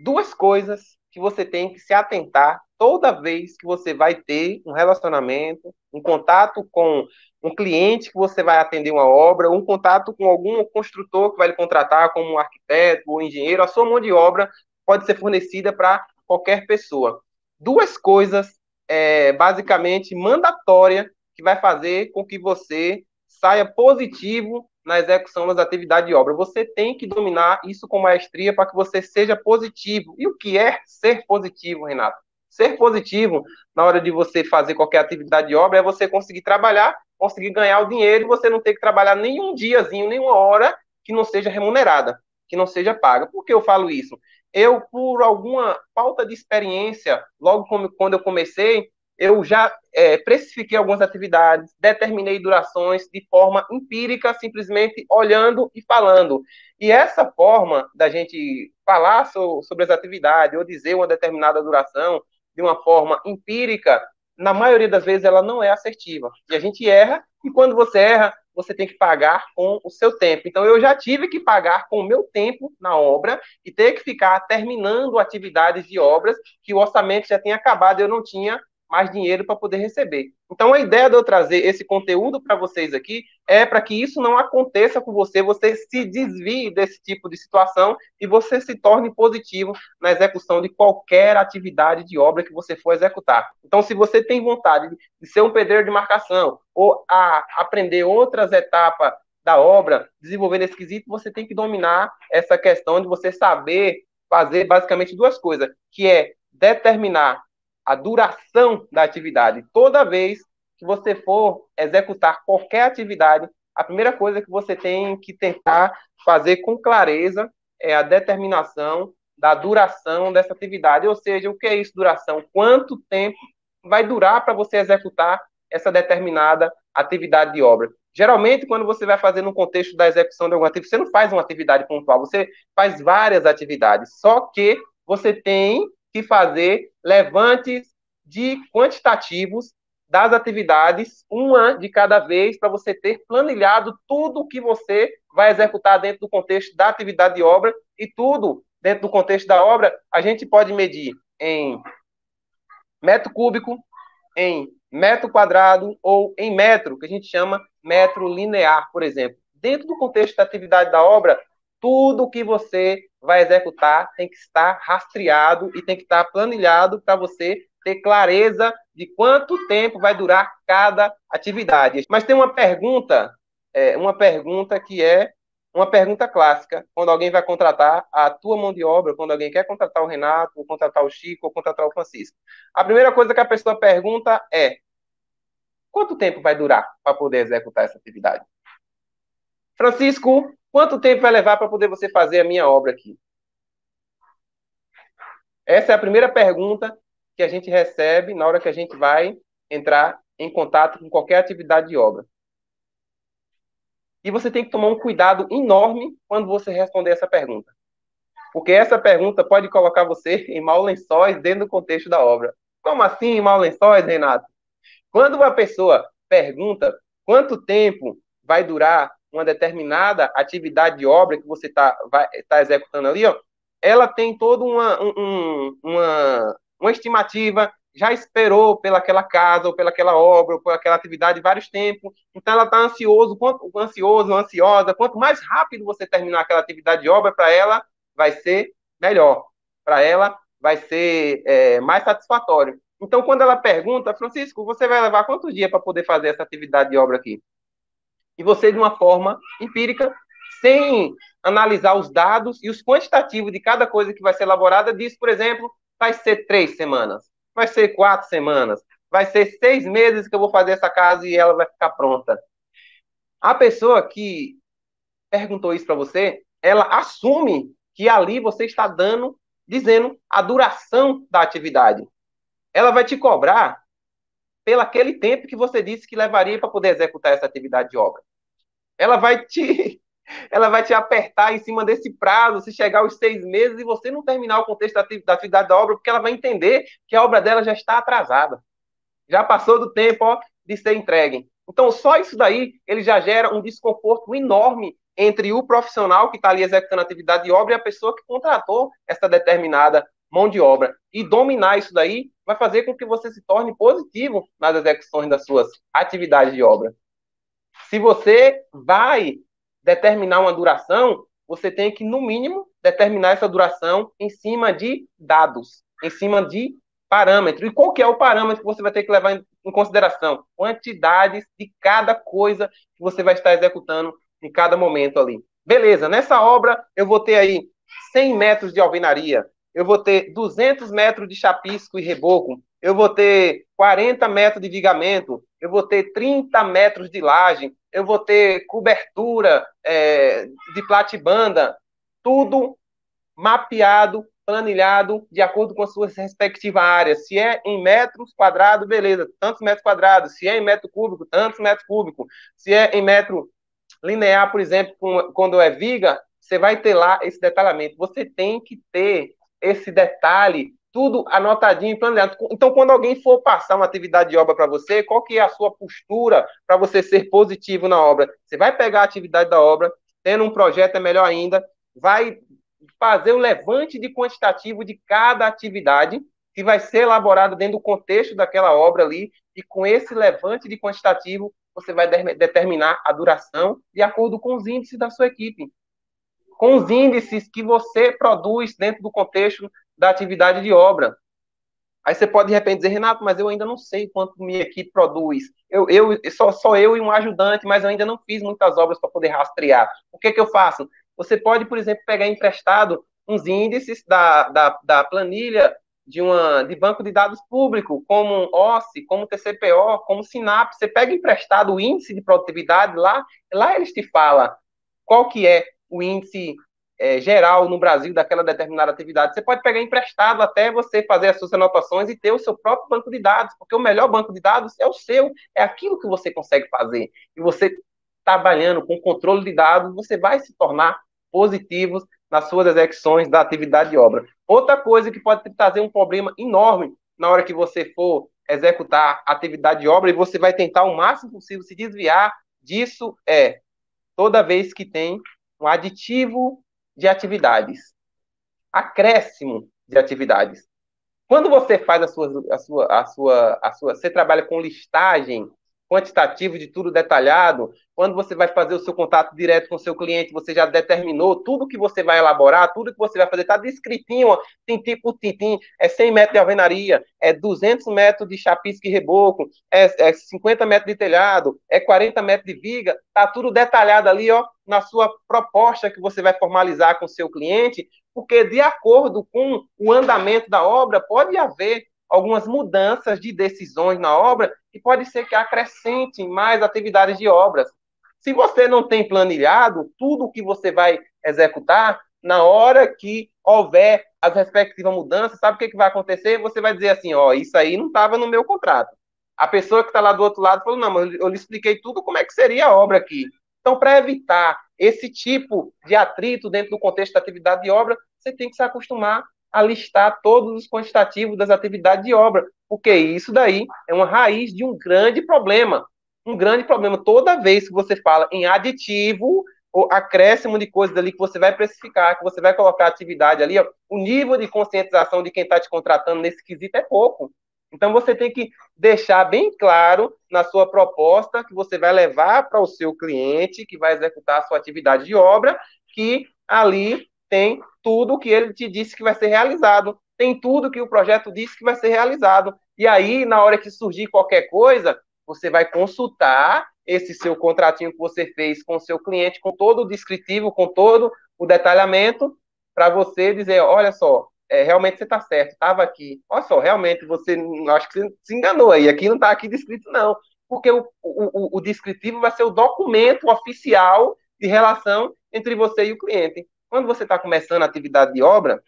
duas coisas que você tem que se atentar toda vez que você vai ter um relacionamento, um contato com um cliente que você vai atender uma obra, um contato com algum construtor que vai lhe contratar como um arquiteto ou engenheiro. A sua mão de obra pode ser fornecida para qualquer pessoa. Duas coisas basicamente mandatórias que vai fazer com que você saia positivo na execução das atividades de obra. Você tem que dominar isso com maestria para que você seja positivo. E o que é ser positivo, Renato? Ser positivo na hora de você fazer qualquer atividade de obra é você conseguir trabalhar, conseguir ganhar o dinheiro e você não ter que trabalhar nenhum diazinho, nenhuma hora que não seja remunerada, que não seja paga. Por que eu falo isso? Eu, por alguma falta de experiência, logo quando eu comecei, eu já precifiquei algumas atividades, determinei durações de forma empírica, simplesmente olhando e falando. E essa forma da gente falar sobre as atividades ou dizer uma determinada duração de uma forma empírica, na maioria das vezes ela não é assertiva. E a gente erra, e quando você erra, você tem que pagar com o seu tempo. Então, eu já tive que pagar com o meu tempo na obra e ter que ficar terminando atividades de obras que o orçamento já tinha acabado e eu não tinha mais dinheiro para poder receber. Então, a ideia de eu trazer esse conteúdo para vocês aqui é para que isso não aconteça com você, você se desvie desse tipo de situação e você se torne positivo na execução de qualquer atividade de obra que você for executar. Então, se você tem vontade de ser um pedreiro de marcação ou aprender outras etapas da obra, desenvolvendo esse quesito, você tem que dominar essa questão de você saber fazer basicamente duas coisas, que é determinar a duração da atividade. Toda vez que você for executar qualquer atividade, a primeira coisa que você tem que tentar fazer com clareza é a determinação da duração dessa atividade. Ou seja, o que é isso, duração? Quanto tempo vai durar para você executar essa determinada atividade de obra? Geralmente, quando você vai fazer no contexto da execução de alguma atividade, você não faz uma atividade pontual, você faz várias atividades. Só que você tem que fazer levantes de quantitativos das atividades, uma de cada vez, para você ter planilhado tudo que você vai executar dentro do contexto da atividade de obra, e tudo dentro do contexto da obra a gente pode medir em metro cúbico, em metro quadrado ou em metro, que a gente chama metro linear, por exemplo. Dentro do contexto da atividade da obra, tudo que você vai executar tem que estar rastreado e tem que estar planilhado para você ter clareza de quanto tempo vai durar cada atividade. Mas tem uma pergunta que é uma pergunta clássica, quando alguém vai contratar a tua mão de obra, quando alguém quer contratar o Renato, ou contratar o Chico, ou contratar o Francisco. A primeira coisa que a pessoa pergunta é: quanto tempo vai durar para poder executar essa atividade? Francisco, quanto tempo vai levar para poder você fazer a minha obra aqui? Essa é a primeira pergunta que a gente recebe na hora que a gente vai entrar em contato com qualquer atividade de obra. E você tem que tomar um cuidado enorme quando você responder essa pergunta. Porque essa pergunta pode colocar você em maus lençóis dentro do contexto da obra. Como assim em maus lençóis, Renato? Quando uma pessoa pergunta quanto tempo vai durar uma determinada atividade de obra que você tá executando ali, ó, ela tem toda uma estimativa, já esperou pelaquela casa, ou pelaquela obra, ou pelaquela atividade vários tempos, então ela está ansiosa, quanto mais rápido você terminar aquela atividade de obra, para ela vai ser melhor, para ela vai ser mais satisfatório. Então, quando ela pergunta, Francisco, você vai levar quantos dias para poder fazer essa atividade de obra aqui? E você, de uma forma empírica, sem analisar os dados e os quantitativos de cada coisa que vai ser elaborada, diz, por exemplo, vai ser 3 semanas, vai ser 4 semanas, vai ser 6 meses que eu vou fazer essa casa e ela vai ficar pronta. A pessoa que perguntou isso para você, ela assume que ali você está dizendo a duração da atividade. Ela vai te cobrar pelo aquele tempo que você disse que levaria para poder executar essa atividade de obra. Ela vai te, ela vai te apertar em cima desse prazo, se chegar aos 6 meses e você não terminar o contexto da atividade da obra, porque ela vai entender que a obra dela já está atrasada. Já passou do tempo, ó, de ser entregue. Então, só isso daí, ele já gera um desconforto enorme entre o profissional que está ali executando a atividade de obra e a pessoa que contratou essa determinada mão de obra. E dominar isso daí vai fazer com que você se torne positivo nas execuções das suas atividades de obra. Se você vai determinar uma duração, você tem que, no mínimo, determinar essa duração em cima de dados, em cima de parâmetros. E qual que é o parâmetro que você vai ter que levar em consideração? Quantidades de cada coisa que você vai estar executando em cada momento ali. Beleza, nessa obra eu vou ter aí 100 metros de alvenaria, eu vou ter 200 metros de chapisco e reboco, eu vou ter 40 metros de vigamento, eu vou ter 30 metros de laje, eu vou ter cobertura de platibanda, tudo mapeado, planilhado, de acordo com as suas respectivas áreas. Se é em metros quadrados, beleza, tantos metros quadrados. Se é em metro cúbico, tantos metros cúbicos. Se é em metro linear, por exemplo, quando é viga, você vai ter lá esse detalhamento. Você tem que ter esse detalhe tudo anotadinho, planejado. Então, quando alguém for passar uma atividade de obra para você, qual que é a sua postura para você ser positivo na obra? Você vai pegar a atividade da obra, tendo um projeto é melhor ainda, vai fazer o levante de quantitativo de cada atividade que vai ser elaborado dentro do contexto daquela obra ali, e com esse levante de quantitativo, você vai determinar a duração de acordo com os índices da sua equipe, com os índices que você produz dentro do contexto da atividade de obra. Aí você pode, de repente, dizer, Renato, mas eu ainda não sei quanto minha equipe produz. Só eu e um ajudante, mas eu ainda não fiz muitas obras para poder rastrear. O que eu faço? Você pode, por exemplo, pegar emprestado uns índices da planilha de banco de dados público, como OSSE, como TCPO, como SINAP. Você pega emprestado o índice de produtividade lá eles te falam qual que é o índice geral no Brasil daquela determinada atividade. Você pode pegar emprestado até você fazer as suas anotações e ter o seu próprio banco de dados, porque o melhor banco de dados é o seu, é aquilo que você consegue fazer. E você, trabalhando com controle de dados, você vai se tornar positivos nas suas execuções da atividade de obra. Outra coisa que pode trazer um problema enorme na hora que você for executar a atividade de obra e você vai tentar o máximo possível se desviar disso toda vez que tem um aditivo de atividades, acréscimo de atividades. Quando você faz você trabalha com listagem quantitativo de tudo detalhado, quando você vai fazer o seu contato direto com o seu cliente, você já determinou tudo que você vai elaborar, tudo que você vai fazer, está descritinho, ó, tintim por tintim, é 100 metros de alvenaria, é 200 metros de chapisco e reboco, é 50 metros de telhado, é 40 metros de viga, está tudo detalhado ali, ó, na sua proposta que você vai formalizar com o seu cliente, porque de acordo com o andamento da obra, pode haver algumas mudanças de decisões na obra e pode ser que acrescente mais atividades de obras. Se você não tem planilhado tudo o que você vai executar, na hora que houver as respectivas mudanças, sabe o que vai acontecer? Você vai dizer assim, ó, isso aí não estava no meu contrato. A pessoa que está lá do outro lado falou, não, mas eu lhe expliquei tudo como é que seria a obra aqui. Então, para evitar esse tipo de atrito dentro do contexto da atividade de obra, você tem que se acostumar a listar todos os quantitativos das atividades de obra, porque isso daí é uma raiz de um grande problema. Um grande problema. Toda vez que você fala em aditivo ou acréscimo de coisas ali que você vai precificar, que você vai colocar atividade ali, ó, o nível de conscientização de quem está te contratando nesse quesito é pouco. Então, você tem que deixar bem claro na sua proposta que você vai levar para o seu cliente, que vai executar a sua atividade de obra, que ali tem tudo que ele te disse que vai ser realizado, tem tudo que o projeto disse que vai ser realizado. E aí, na hora que surgir qualquer coisa, você vai consultar esse seu contratinho que você fez com o seu cliente, com todo o descritivo, com todo o detalhamento, para você dizer, olha só, realmente você está certo, estava aqui. Olha só, realmente você, acho que você se enganou aí, aqui não está aqui descrito não, porque o descritivo vai ser o documento oficial de relação entre você e o cliente. Quando você está começando a atividade de obra,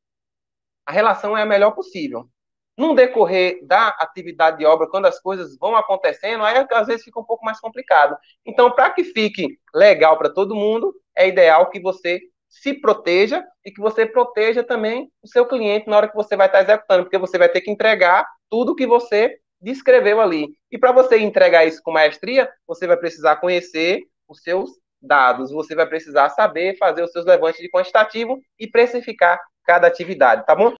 a relação é a melhor possível. No decorrer da atividade de obra, quando as coisas vão acontecendo, aí às vezes fica um pouco mais complicado. Então, para que fique legal para todo mundo, é ideal que você se proteja e que você proteja também o seu cliente na hora que você vai estar executando, porque você vai ter que entregar tudo que você descreveu ali. E para você entregar isso com maestria, você vai precisar conhecer os seus dados, você vai precisar saber fazer os seus levantes de quantitativo e precificar cada atividade, tá bom?